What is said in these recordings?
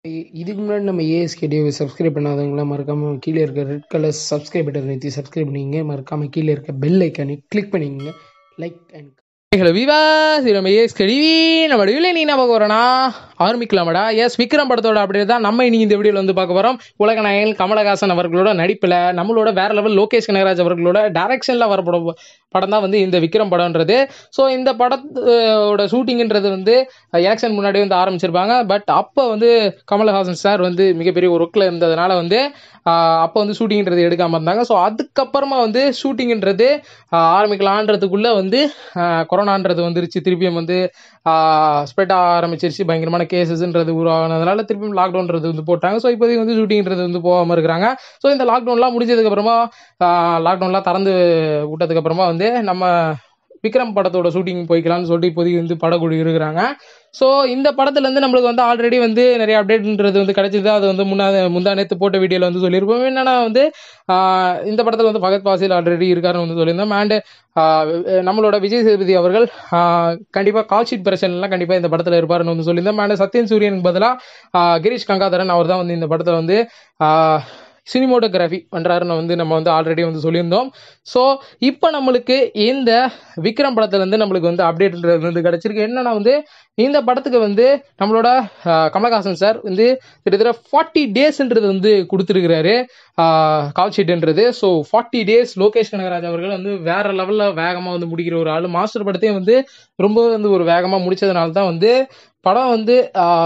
இதுக்கு முன்னாடி நம்ம ஏஎஸ்கே டிவி சப்ஸ்கிரைப் பண்ணாதவங்களாம் மறக்காம கீழே இருக்க ரெட் கலர் சப்ஸ்கிரைப் பட்டன் நிறுத்தி சப்ஸ்கிரைப் பண்ணிங்க. மறக்காம கீழே இருக்க பெல் ஐக்கானை கிளிக் பண்ணிங்க. லைக் அண்ட் ஹலோ விவாஸ், நம்ம ஏஎஸ்கே டிவி நம்ம டிவியில் நீ என்ன பார்க்க போகிறோன்னா ஆரம்பிக்கலாமடா. எஸ், விக்ரம் படத்தோட அப்படியே தான் நம்ம இன்னைக்கு இந்த வீடியோவில் வந்து பார்க்க போகிறோம். உலக நாயகன் கமலஹாசன் அவர்களோட நடிப்பில் நம்மளோட வேற லெவல் லோகேஷ் கனகராஜ் அவர்களோட டைரக்ஷனில் வரப்பட படம் தான் வந்து இந்த விக்ரம் படம்ன்றது. ஸோ இந்த படத்தோட ஷூட்டிங்ன்றது வந்து எலெக்ஷன் முன்னாடி வந்து ஆரம்பிச்சிருப்பாங்க. பட் அப்போ வந்து கமலஹாசன் சார் வந்து மிகப்பெரிய ஒரு ஒர்க்கில் இருந்ததுனால வந்து அப்போ வந்து ஷூட்டிங்ன்றது எடுக்காமல் இருந்தாங்க. ஸோ அதுக்கப்புறமா வந்து ஷூட்டிங்ன்றது ஆரம்பிக்கலான்றதுக்குள்ளே வந்து கொரோனான்றது வந்துருச்சு. திருப்பியும் வந்து ஸ்ப்ரெட் ஆரம்பிச்சிருச்சு. பயங்கரமான கேசஸ்ன்றது உருவானதுனால திருப்பியும் லாக்டவுன்றது வந்து போட்டாங்க. ஸோ இப்போதைக்கு வந்து ஷூட்டிங்ன்றது வந்து போகாமல் இருக்கிறாங்க. ஸோ இந்த லாக்டவுன்லாம் முடிஞ்சதுக்கப்புறமா லாக்டவுன்லாம் திறந்து விட்டதுக்கப்புறமா வந்து நம்ம விக்ரம் படத்தோட ஷூட்டிங் போய்க்கலாம்னு சொல்லிட்டு இப்போதைக்கு வந்து படக்குழு இருக்கிறாங்க. ஸோ இந்த படத்துலேருந்து நம்மளுக்கு வந்து ஆல்ரெடி வந்து நிறைய அப்டேட்ன்றது வந்து கிடைச்சிது. அது வந்து முந்தா நேற்று போட்ட வீடியோவில் வந்து சொல்லியிருப்போம். என்னன்னா வந்து இந்த படத்தில் வந்து ஃபகத் ஃபாசில் ஆல்ரெடி இருக்காருன்னு வந்து சொல்லியிருந்தோம். அண்டு நம்மளோட விஜய் சேதுபதி அவர்கள் கண்டிப்பாக கால் ஷீட் பிரச்சனைலாம் கண்டிப்பாக இந்த படத்தில் இருப்பாருன்னு வந்து சொல்லியிருந்தோம். அண்ட் சத்யன் சூரியனுக்கு பதிலாக கிரீஷ் கங்காதரன் அவர் தான் வந்து இந்த படத்தில் வந்து சினிமோட்டோகிராஃபி பண்ணுறாருன்னு வந்து நம்ம வந்து ஆல்ரெடி வந்து சொல்லியிருந்தோம். ஸோ இப்போ நம்மளுக்கு இந்த விக்ரம் படத்துலேருந்து நம்மளுக்கு வந்து அப்டேட்ன்றது வந்து கிடச்சிருக்கு. என்னன்னா வந்து இந்த படத்துக்கு வந்து நம்மளோட கமலஹாசன் சார் வந்து கிட்டத்தட்ட 40 டேஸ்ன்றது வந்து கொடுத்துருக்கிறாரு கால் ஷீட்ன்றது. ஸோ 40 டேஸ் லோகேஷ் கனகராஜ் அவர்கள் வந்து வேற லெவலில் வேகமாக வந்து முடிக்கிற ஒரு ஆள். மாஸ்டர் படத்தையும் வந்து ரொம்ப வந்து ஒரு வேகமாக முடிச்சதுனால தான் வந்து படம் வந்து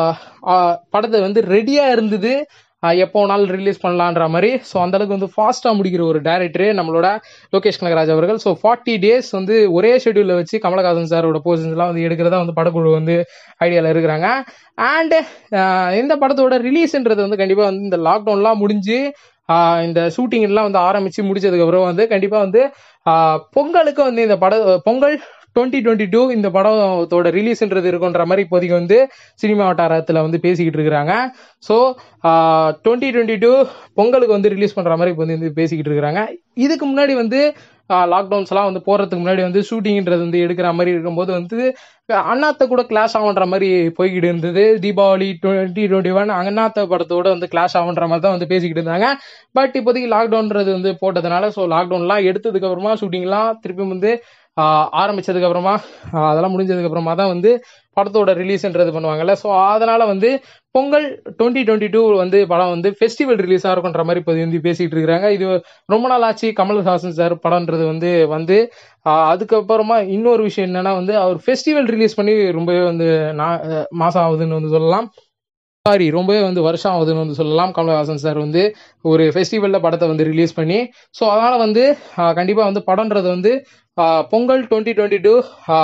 படத்தை வந்து ரெடியாக இருந்தது, எப்போ வேணாலும் ரிலீஸ் பண்ணலான்ற மாதிரி. ஸோ அந்தளவுக்கு வந்து ஃபாஸ்ட்டாக முடிக்கிற ஒரு டைரக்டரு நம்மளோட லோகேஷ் கனகராஜ் அவர்கள். ஸோ 40 டேஸ் வந்து ஒரே ஷெடியூலில் வச்சு கமலஹாசன் சாரோட போர்ஷன்ஸ்லாம் வந்து எடுக்கிறதா வந்து படக்குழு வந்து ஐடியாவில் இருக்கிறாங்க. அண்டு இந்த படத்தோட ரிலீஸ்ன்றது வந்து கண்டிப்பாக வந்து இந்த லாக்டவுன்லாம் முடிஞ்சு இந்த ஷூட்டிங்லாம் வந்து ஆரம்பித்து முடிச்சதுக்கப்புறம் வந்து கண்டிப்பாக வந்து பொங்கலுக்கு வந்து இந்த பொங்கல் 2022 இந்த படத்தோட ரிலீஸ்ன்றது இருக்குன்ற மாதிரி இப்போதைக்கு வந்து சினிமா வட்டாரத்தில் வந்து பேசிக்கிட்டு இருக்கிறாங்க. ஸோ 2022 பொங்கலுக்கு வந்து ரிலீஸ் பண்ணுற மாதிரி இப்போ வந்து பேசிக்கிட்டு இருக்கிறாங்க. இதுக்கு முன்னாடி வந்து லாக்டவுன்ஸ்லாம் வந்து போகிறதுக்கு முன்னாடி வந்து ஷூட்டிங்ன்றது வந்து எடுக்கிற மாதிரி இருக்கும்போது வந்து அண்ணாத்த கூட கிளாஷ் ஆகுன்ற மாதிரி போய்கிட்டு இருந்தது. தீபாவளி 2021 அண்ணாத்த படத்தோட வந்து கிளாஷ் ஆகுன்ற மாதிரி தான் வந்து பேசிக்கிட்டு இருந்தாங்க. பட் இப்போதைக்கு லாக்டவுன்றது வந்து போட்டதுனால ஸோ லாக்டவுன்லாம் எடுத்ததுக்கப்புறமா ஷூட்டிங்லாம் திருப்பியும் வந்து ஆரம்பிச்சதுக்கு அப்புறமா அதெல்லாம் முடிஞ்சதுக்கு அப்புறமா தான் வந்து படத்தோட ரிலீஸ்ன்றது பண்ணுவாங்கல்ல. ஸோ அதனால வந்து பொங்கல் 2022 வந்து படம் வந்து ஃபெஸ்டிவல் ரிலீஸாக இருக்குன்ற மாதிரி இப்போ வந்து பேசிக்கிட்டு இருக்கிறாங்க. இது ரொம்ப நாள் ஆச்சு கமல்ஹாசன் சார் படம்ன்றது வந்து அதுக்கப்புறமா இன்னொரு விஷயம் என்னன்னா வந்து அவர் ஃபெஸ்டிவல் ரிலீஸ் பண்ணி ரொம்பவே வந்து மாசம் ஆகுதுன்னு வந்து சொல்லலாம். ரொம்பவே வந்து வருஷம் ஆகுதுன்னு வந்து சொல்லலாம். கமலஹாசன் சார் வந்து ஒரு ஃபெஸ்டிவலில் படத்தை வந்து ரிலீஸ் பண்ணி. ஸோ அதனால் வந்து கண்டிப்பாக வந்து படம்ன்றது வந்து பொங்கல் 2022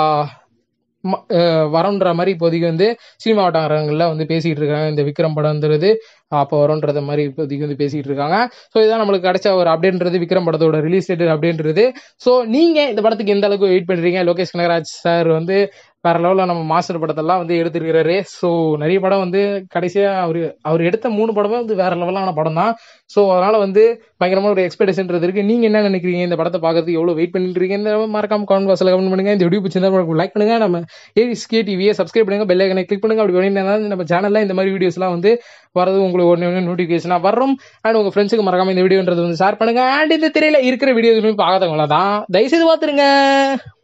வரன்ற மாதிரி இப்போதைக்கு வந்து சினிமா வட்டாரங்களில் வந்து பேசிகிட்டு இருக்காங்க. இந்த விக்ரம் படம்ன்றது அப்போ வரும்ன்றத மாதிரி இப்போதைக்கு வந்து பேசிகிட்டு இருக்காங்க. ஸோ இதான் நம்மளுக்கு கிடைச்ச ஒரு அப்டேட்ன்றது விக்ரம் படத்தோட ரிலீஸ் டேட் அப்படின்றது. ஸோ நீங்கள் இந்த படத்துக்கு எந்த அளவுக்கு வெயிட் பண்ணுறீங்க? லோகேஷ் கனகராஜ் சார் வந்து வேற லெவலில் நம்ம மாஸ்டர் படத்தெல்லாம் வந்து எடுத்துருக்கிறாரு. ஸோ நிறைய படம் வந்து கடைசியாக அவர் எடுத்த 3 படமே வந்து வேற லெவலான படம் தான். ஸோ அதனால் வந்து பயங்கரமாக ஒரு எக்ஸ்பெக்டேஷன்றது இருக்குது. நீங்கள் என்ன நினைக்கிறீங்க? இந்த படத்தை பார்க்கறதுக்கு எவ்வளோ வெயிட் பண்ணிட்டுருக்கீங்க? இந்த மறக்காம கமெண்ட் பாக்ஸில் கமெண்ட் பண்ணுங்கள். இந்த வீடியோ பிடிச்சிருந்தா லைக் பண்ணுங்கள். நம்ம ஏஎஸ்கே டிவியை சப்ஸ்கிரைப் பண்ணுங்கள். பெல் ஐக்கனை கிளிக் பண்ணுங்கள். அப்படி பண்ணிங்கன்னா நம்ம சேனலில் இந்த மாதிரி வீடியோஸ்லாம் வந்து வரது உங்களுக்கு ஒன்று நோட்டிஃபிகேஷனாக வரும். அண்ட் உங்கள் ஃப்ரெண்ட்ஸுக்கு மறக்காம இந்த வீடியோன்றது வந்து ஷேர் பண்ணுங்கள். அண்ட் இந்த திரையில் இருக்கிற வீடியோஸ் பார்க்காதவங்கள தான் தயவுசெய்து பார்த்துருங்க.